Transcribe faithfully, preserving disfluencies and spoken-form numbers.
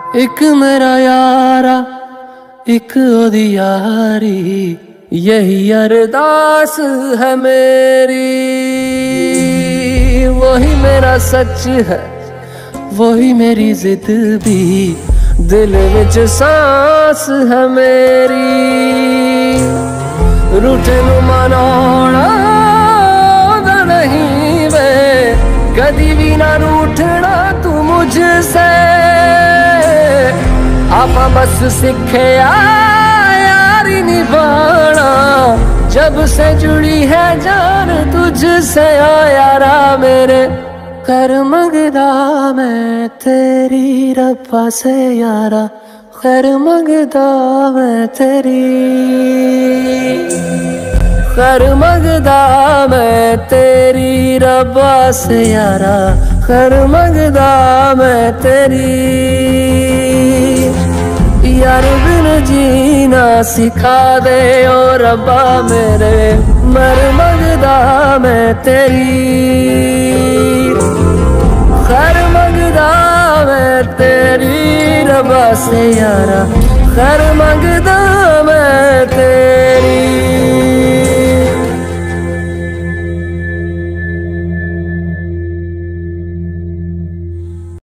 एक मेरा यारा एक ओदी यारी, यही अरदास है मेरी। वही मेरा सच है वही मेरी जिद भी, दिल विच सांस है मेरी। रूठे नू मनाउणा नहीं वे, कदी भी ना रूठना तू मुझसे। आपा बस सीखे यारी निभाना, जब से जुड़ी है जान तुझसे। आ यारा मेरे कर मंगदा मैं तेरी रब्बा से यारा, खैर मंगदा मैं तेरी। खैर मंगदा मैं तेरी रब्बा से यारा, खैर मंगदा मैं तेरी। यार बिन जीना सिखा दे ओ रब्बा मेरे, मर मंगदा मैं तेरी। खैर मंगदा मैं तेरी रब्बा से यारा, खैर मंगदा